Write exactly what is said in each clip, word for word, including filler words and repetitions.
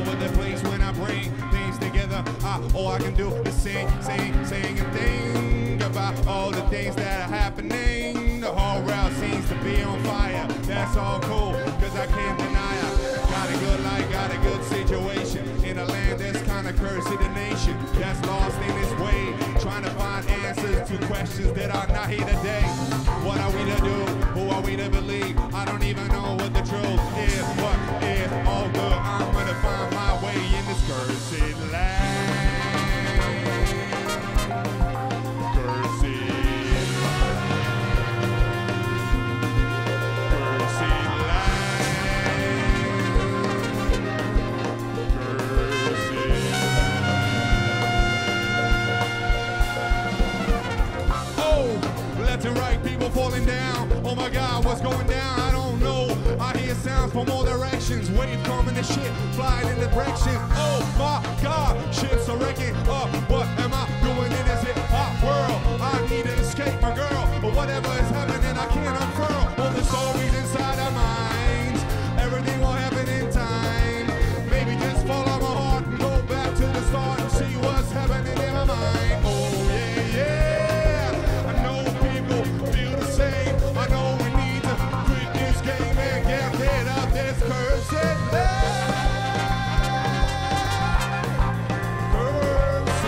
over the place when I bring things together. I, all I can do is sing, sing, sing and think about all the things that are happening. The whole world seems to be on fire. That's all cool, cause I can't deny it. Got a good life, got a good situation in a land that's kinda cursed, in a nation that's lost in its way, trying to find answers to questions that are not here today. What are we to do? Who are we to believe? I don't even know what the truth is. What is all good? I'm gonna find my way in this cursed land. Cursed left and right, people falling down. Oh my God, what's going down? I don't know. I hear sounds from all directions. Wave coming and shit, flying in the direction. Oh my God, ships are wrecking up. What am I doing in this hip hop world? I need to escape my girl, but whatever is happening, I can't unfurl all the stories inside our minds. Everything will happen in time. Maybe just follow my heart and go back to the start and see what's happening in my mind. Oh yeah, yeah. I know we need to quit this game and get rid of this cursed land. Cursed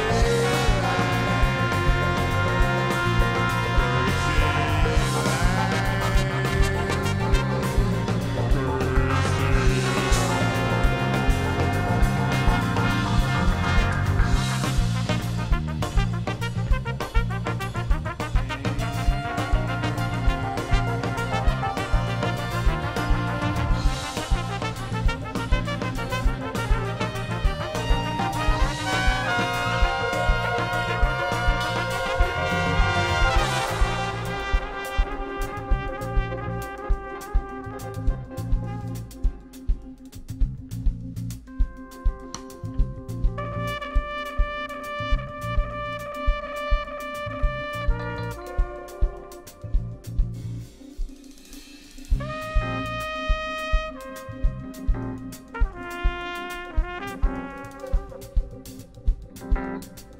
Thank you.